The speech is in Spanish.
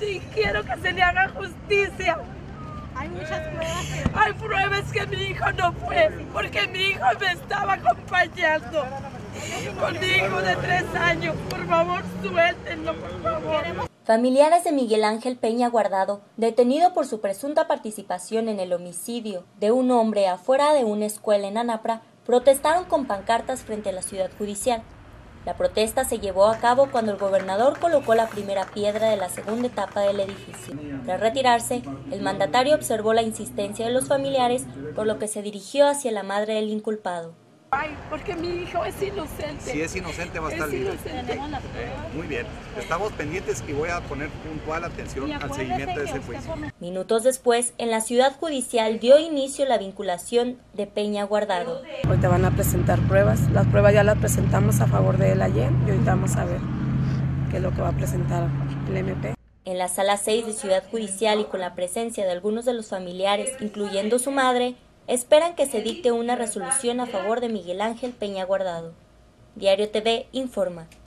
Sí, quiero que se le haga justicia. Hay muchas pruebas. Hay pruebas que mi hijo no fue, porque mi hijo me estaba acompañando. Con mi hijo de 3 años. Por favor, suéltenlo, por favor. Familiares de Miguel Ángel Peña Guardado, detenido por su presunta participación en el homicidio de un hombre afuera de una escuela en Anapra, protestaron con pancartas frente a la ciudad judicial. La protesta se llevó a cabo cuando el gobernador colocó la primera piedra de la segunda etapa del edificio. Tras retirarse, el mandatario observó la insistencia de los familiares, por lo que se dirigió hacia la madre del inculpado. Ay, porque mi hijo es inocente. Si es inocente va a estar libre. Muy bien, estamos pendientes y voy a poner puntual atención al seguimiento de ese juicio. Minutos después, en la ciudad judicial dio inicio la vinculación de Peña Guardado. Hoy te van a presentar pruebas, las pruebas ya las presentamos a favor de él ayer y ahorita vamos a ver qué es lo que va a presentar el MP. En la sala 6 de Ciudad Judicial y con la presencia de algunos de los familiares, incluyendo su madre, esperan que se dicte una resolución a favor de Miguel Ángel Peña Guardado. Diario TV informa.